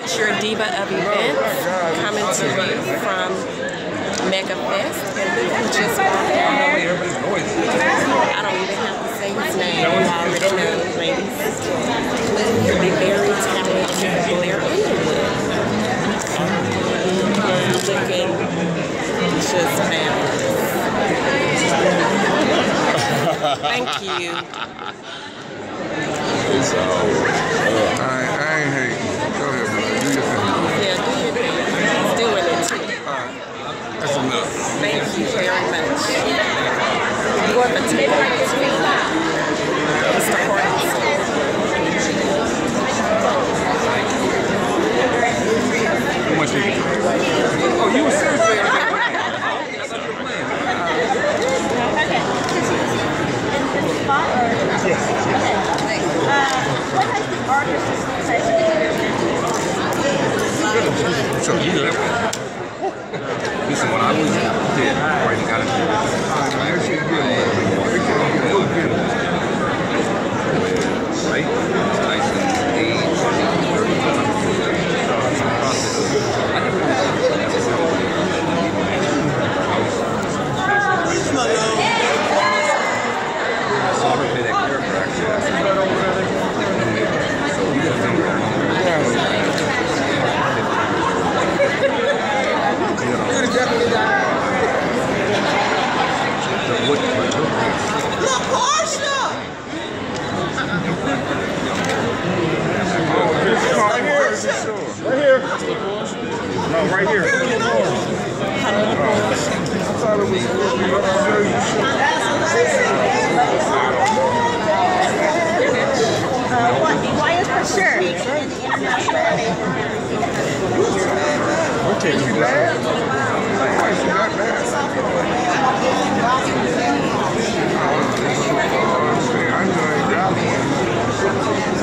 It's your diva of events coming to you from MegaFest, which is I don't even have to say his name. You already know, ladies. The very talented Blair Underwood. Looking just fabulous. Thank you. I ain't hating. Go ahead, Blair. Do your thing. Yeah, do your thing. He's doing it too. That's enough. Thank you very much. For the table, Mr. Horton. How much you? Oh, you were seriously on that plane. Okay. In the spot? Yes. Okay. What has the artist association? So you know that. Listen, when I was there, right, got into it. That shit good. It was good. Right? It's nice and aged. Right here. Why is for sure? What takes you bad? Why is she not bad? I know I ain't got one.